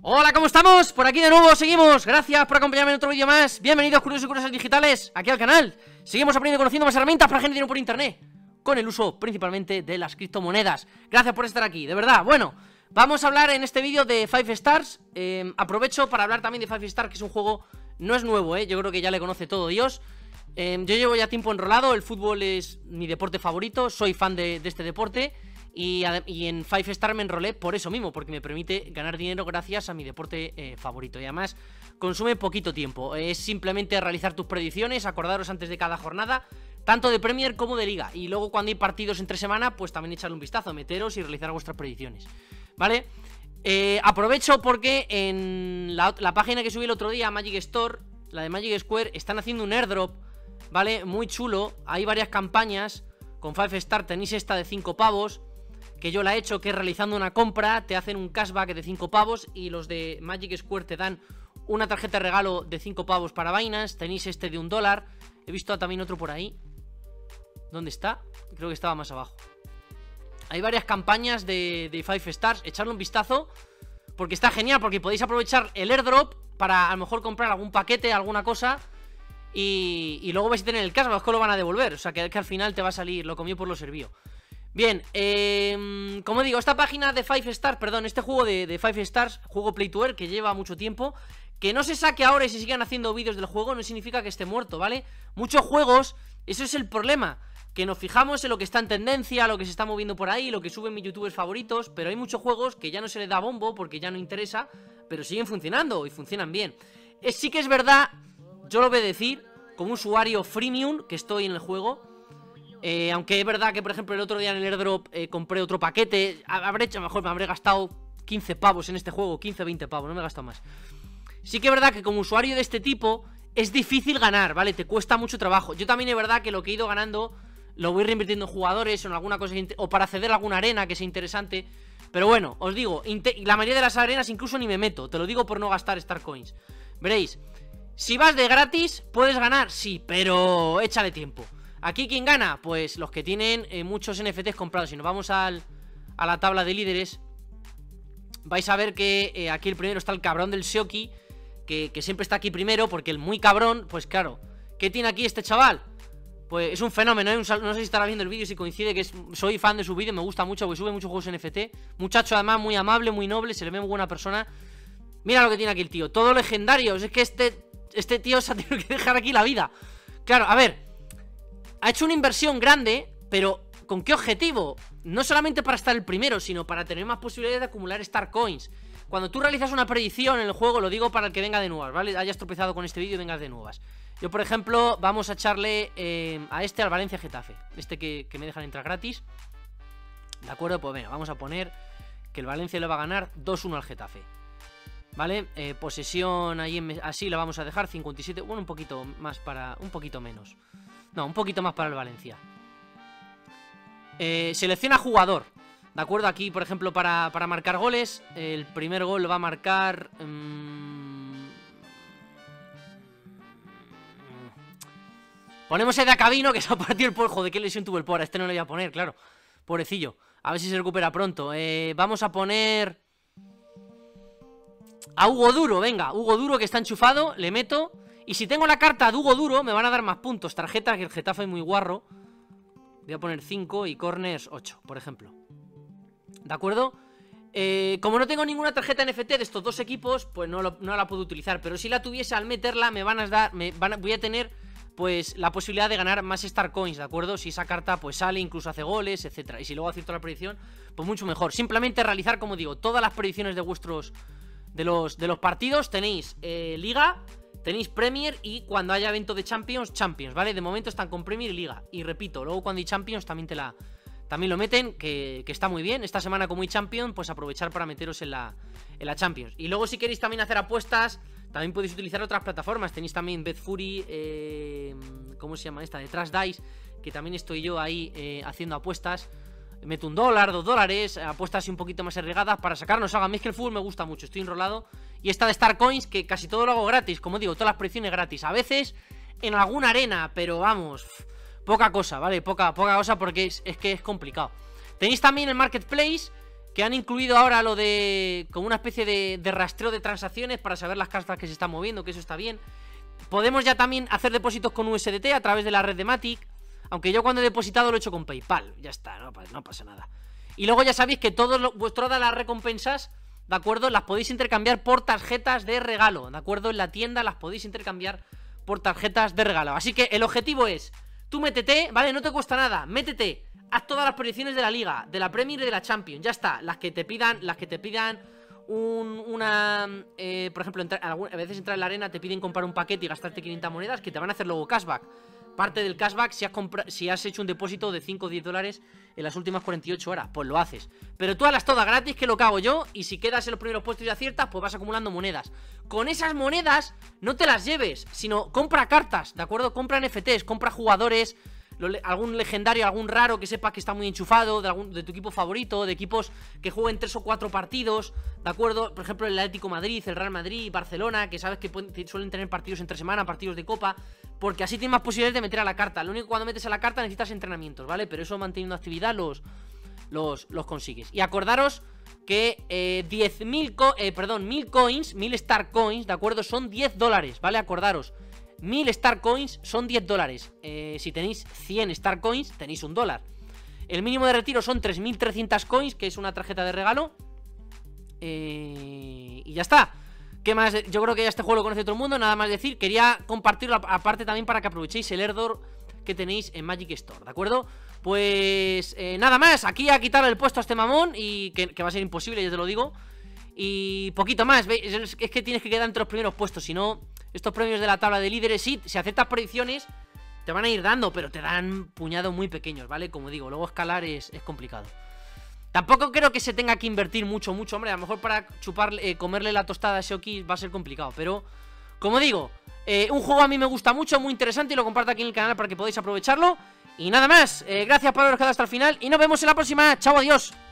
Hola, ¿cómo estamos? Por aquí de nuevo seguimos. Gracias por acompañarme en otro vídeo más. Bienvenidos, curiosos y curiosas digitales, aquí al canal. Seguimos aprendiendo y conociendo más herramientas para generar dinero por internet, con el uso principalmente de las criptomonedas. Gracias por estar aquí, de verdad. Bueno, vamos a hablar en este vídeo de Five Stars. Aprovecho para hablar también de Five Stars, que es un juego, no es nuevo, yo creo que ya le conoce todo Dios. Yo llevo ya tiempo enrolado, el fútbol es mi deporte favorito, soy fan de este deporte. Y en Five Star me enrolé por eso mismo, porque me permite ganar dinero gracias a mi deporte favorito. Y además consume poquito tiempo, es simplemente realizar tus predicciones, acordaros antes de cada jornada, tanto de Premier como de Liga. Y luego cuando hay partidos entre semana, pues también echarle un vistazo, meteros y realizar vuestras predicciones, ¿vale? Aprovecho porque en la página que subí el otro día, Magic Store, la de Magic Square, están haciendo un airdrop, ¿vale? Muy chulo, hay varias campañas. Con Five Star tenéis esta de 5 pavos, que yo la he hecho, que es realizando una compra, te hacen un cashback de 5 pavos. Y los de Magic Square te dan una tarjeta de regalo de 5 pavos para Binance. Tenéis este de $1. He visto también otro por ahí. ¿Dónde está? Creo que estaba más abajo. Hay varias campañas de Five Stars. Echarle un vistazo, porque está genial, porque podéis aprovechar el airdrop para a lo mejor comprar algún paquete, alguna cosa, y luego vais a tener el cashback, que lo van a devolver. O sea que al final te va a salir lo comido por lo servido. Bien, como digo, esta página de Five Stars, perdón, este juego de Five Stars, juego Play to Earn, que lleva mucho tiempo, que no se saque ahora y se sigan haciendo vídeos del juego, no significa que esté muerto, ¿vale? Muchos juegos, eso es el problema, que nos fijamos en lo que está en tendencia, lo que se está moviendo por ahí, lo que suben mis youtubers favoritos, pero hay muchos juegos que ya no se les da bombo porque ya no interesa, pero siguen funcionando y funcionan bien. Sí que es verdad, yo lo voy a decir, como usuario freemium que estoy en el juego. Aunque es verdad que, por ejemplo, el otro día en el airdrop compré otro paquete. A lo mejor me habré gastado 15 pavos en este juego, 15, 20 pavos, no me he gastado más. Sí que es verdad que como usuario de este tipo es difícil ganar, ¿vale? Te cuesta mucho trabajo. Yo también es verdad que lo que he ido ganando lo voy reinvirtiendo en jugadores o en alguna cosa, o para acceder a alguna arena que sea interesante. Pero bueno, os digo, la mayoría de las arenas incluso ni me meto. Te lo digo por no gastar Star Coins. Veréis, si vas de gratis, ¿puedes ganar? Sí, pero échale tiempo. Aquí, ¿quién gana? Pues los que tienen muchos NFTs comprados. Si nos vamos a la tabla de líderes, vais a ver que aquí el primero está el cabrón del Sioki, que siempre está aquí primero, porque el muy cabrón, pues claro. ¿Qué tiene aquí este chaval? Pues es un fenómeno, ¿eh? No sé si estará viendo el vídeo, si coincide, que soy fan de su vídeo, me gusta mucho, porque sube muchos juegos NFT. Muchacho además muy amable, muy noble, se le ve muy buena persona. Mira lo que tiene aquí el tío, todo legendario. Es que este tío se ha tenido que dejar aquí la vida. Claro, a ver, ha hecho una inversión grande, pero ¿con qué objetivo? No solamente para estar el primero, sino para tener más posibilidades de acumular Star Coins. Cuando tú realizas una predicción en el juego, lo digo para el que venga de nuevas, ¿vale? Hayas tropezado con este vídeo y vengas de nuevas. Yo, por ejemplo, vamos a echarle al Valencia Getafe, que me dejan entrar gratis. ¿De acuerdo? Pues venga, vamos a poner que el Valencia le va a ganar 2-1 al Getafe, ¿vale? Posesión ahí así la vamos a dejar 57, bueno, un poquito más un poquito menos. No, un poquito más para el Valencia. Selecciona jugador. De acuerdo, aquí por ejemplo para marcar goles, el primer gol lo va a marcar ponemos a Cabino, que se va a partir el polvo. Joder, qué lesión tuvo el pobre. A este no le voy a poner, claro, pobrecillo. A ver si se recupera pronto. Vamos a poner a Hugo Duro, venga, Hugo Duro, que está enchufado, le meto. Y si tengo la carta de Hugo Duro, me van a dar más puntos. Tarjeta, que el Getafe es muy guarro. Voy a poner 5 y corners 8, por ejemplo. ¿De acuerdo? Como no tengo ninguna tarjeta NFT de estos dos equipos, pues no la puedo utilizar. Pero si la tuviese, al meterla me van a dar, voy a tener pues la posibilidad de ganar más Star Coins, ¿de acuerdo? Si esa carta pues sale, incluso hace goles, etcétera. Y si luego acierto la predicción, pues mucho mejor. Simplemente realizar, como digo, todas las predicciones de vuestros de los partidos. Tenéis Liga, tenéis Premier, y cuando haya evento de Champions, ¿vale? De momento están con Premier y Liga. Y repito, luego cuando hay Champions también lo meten, que está muy bien. Esta semana como hay Champions, pues aprovechar para meteros en la Champions. Y luego si queréis también hacer apuestas, también podéis utilizar otras plataformas. Tenéis también BetFury, ¿cómo se llama esta? De Trash Dice, que también estoy yo ahí haciendo apuestas. Meto $1, $2, apuestas así un poquito más arriesgadas para sacarnos algo. A mí es que el fútbol me gusta mucho, estoy enrolado. Y esta de Star Coins, que casi todo lo hago gratis, como digo, todas las predicciones gratis. A veces en alguna arena, pero vamos, poca cosa, ¿vale? Poca cosa, porque es que es complicado. Tenéis también el Marketplace, que han incluido ahora lo de... como una especie de rastreo de transacciones para saber las cartas que se están moviendo, que eso está bien. Podemos ya también hacer depósitos con USDT a través de la red de Matic. Aunque yo cuando he depositado lo he hecho con PayPal. Ya está, no pasa nada. Y luego ya sabéis que todas las recompensas, ¿de acuerdo? Las podéis intercambiar por tarjetas de regalo, ¿de acuerdo? En la tienda las podéis intercambiar por tarjetas de regalo. Así que el objetivo es, tú métete, ¿vale? No te cuesta nada, métete. Haz todas las proyecciones de la Liga, de la Premier y de la Champions. Ya está, las que te pidan por ejemplo, a veces entrar en la arena, te piden comprar un paquete y gastarte 500 monedas, que te van a hacer luego cashback. Parte del cashback si has hecho un depósito de 5 o 10 dólares en las últimas 48 horas, pues lo haces. Pero tú hazlas todas gratis, que lo que hago yo. Y si quedas en los primeros puestos y aciertas, pues vas acumulando monedas. Con esas monedas no te las lleves, sino compra cartas, ¿de acuerdo? Compra NFTs, compra jugadores, algún legendario, algún raro que sepas que está muy enchufado, de tu equipo favorito, de equipos que jueguen 3 o 4 partidos, ¿de acuerdo? Por ejemplo, el Atlético Madrid, el Real Madrid, Barcelona, que sabes que suelen tener partidos entre semana, partidos de Copa, porque así tienes más posibilidades de meter a la carta. Lo único que cuando metes a la carta necesitas entrenamientos, ¿vale? Pero eso manteniendo actividad los consigues. Y acordaros que 1000 coins, 1000 Star Coins, ¿de acuerdo? Son 10 dólares, ¿vale? Acordaros, 1000 Star Coins son 10 dólares. Si tenéis 100 Star Coins, tenéis $1. El mínimo de retiro son 3300 coins, que es una tarjeta de regalo. Y ya está. ¿Qué más? Yo creo que ya este juego lo conoce todo el mundo. Nada más decir, quería compartirlo aparte también para que aprovechéis el airdrop que tenéis en Magic Store, ¿de acuerdo? Pues nada más, aquí a quitarle el puesto a este mamón. Y que va a ser imposible, ya te lo digo. Y poquito más, ¿veis? Es que tienes que quedar entre los primeros puestos. Si no, estos premios de la tabla de líderes, sí, si aceptas predicciones, te van a ir dando, pero te dan puñados muy pequeños, ¿vale? Como digo, luego escalar es complicado. Tampoco creo que se tenga que invertir mucho, hombre. A lo mejor para comerle la tostada a Shoki va a ser complicado. Pero, como digo, un juego a mí me gusta mucho, muy interesante. Y lo comparto aquí en el canal para que podáis aprovecharlo. Y nada más, gracias por haberos quedado hasta el final. Y nos vemos en la próxima, chao, adiós.